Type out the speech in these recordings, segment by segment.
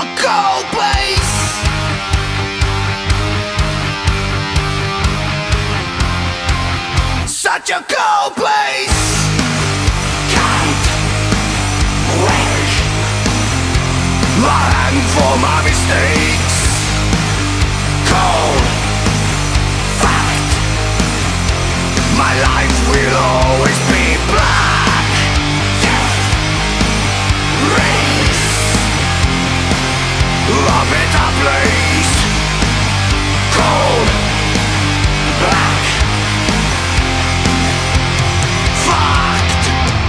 A cold place. Such a cold place. Can't wait my hand for my mistakes. Cold fact, my life will always be black. Race a bitter place. Cold black fact.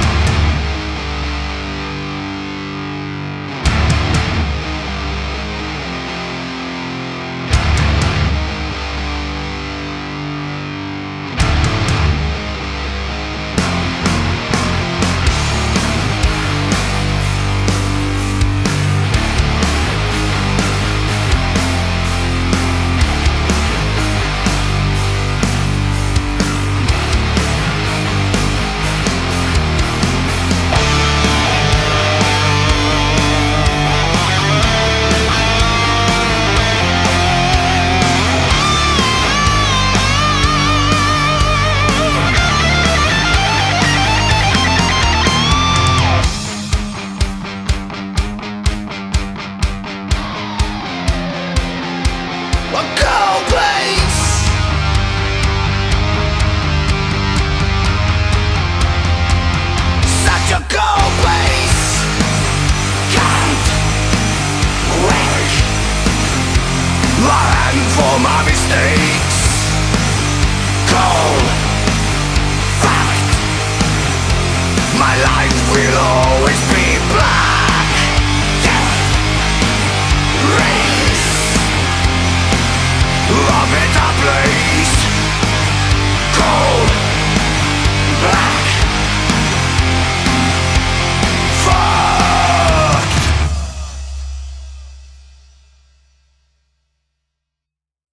A cold place. Such a cold place. Can't wait my hand for my mistakes. Cold fact, my life will always be